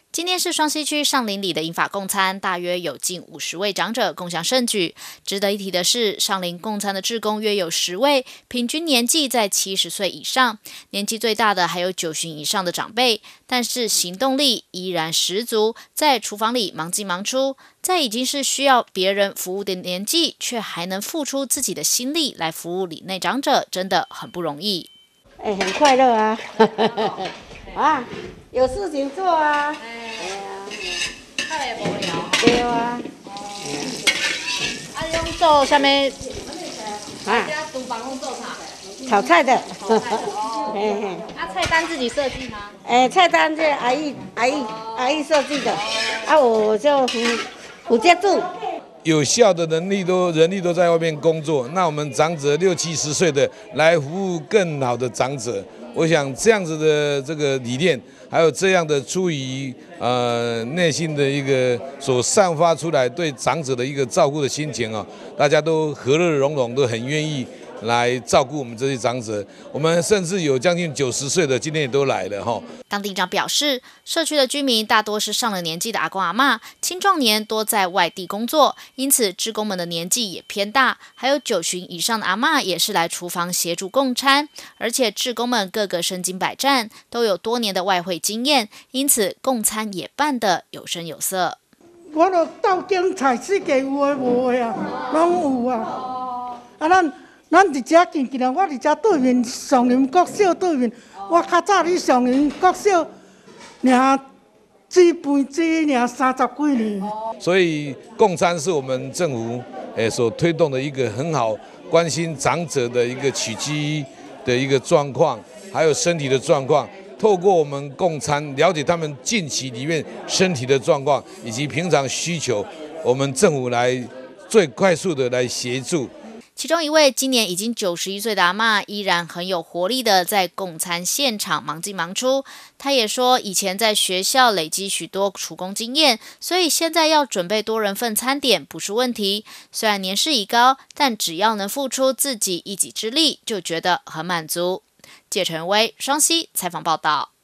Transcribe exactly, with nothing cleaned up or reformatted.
今天是双溪区上林里的银发共餐，大约有近五十位长者共襄盛举。值得一提的是，上林共餐的志工约有十位，平均年纪在七十岁以上，年纪最大的还有九旬以上的长辈，但是行动力依然十足，在厨房里忙进忙出。在已经是需要别人服务的年纪，却还能付出自己的心力来服务里内长者，真的很不容易。 哎，很快乐啊！啊，有事情做啊！哎呀， 太无聊。 对啊。 啊，你拢做啥物？ 啊， 厨房拢做啥？ 炒菜的。 炒菜的哦。嘿嘿。啊，菜单自己设计吗？ 哎，菜单是阿姨阿姨阿姨设计的，啊，我就辅辅接住。 有效的能力都人力都在外面工作，那我们长者六七十岁的来服务更好的长者，我想这样子的这个理念，还有这样的出于呃内心的一个所散发出来对长者的一个照顾的心情啊，大家都和乐融融，都很愿意来照顾我们这些长者。我们甚至有将近九十岁的，今天也都来了哈。 当地长表示，社区的居民大多是上了年纪的阿公阿嬷，青壮年多在外地工作，因此志工们的年纪也偏大，还有九旬以上的阿嬷也是来厨房协助共餐，而且志工们个个身经百战，都有多年的外汇经验，因此共餐也办得有声有色。 我就斗景菜世界有诶无诶啊，拢有啊。啊，咱咱伫遮见见啊，我伫遮对面上林国小对面。我较早伫上林国小，尔煮饭煮尔三十几年。 所以共餐是我们政府诶所推动的一个很好关心长者的一个起居的一个状况，还有身体的状况。透过我们共餐，了解他们近期里面身体的状况以及平常需求，我们政府来最快速的来协助。 其中一位今年已经九十一岁的阿嬷，依然很有活力的在共餐现场忙进忙出。她也说，以前在学校累积许多厨工经验，所以现在要准备多人份餐点不是问题。虽然年事已高，但只要能付出自己一己之力，就觉得很满足。谢晨威，双溪采访报道。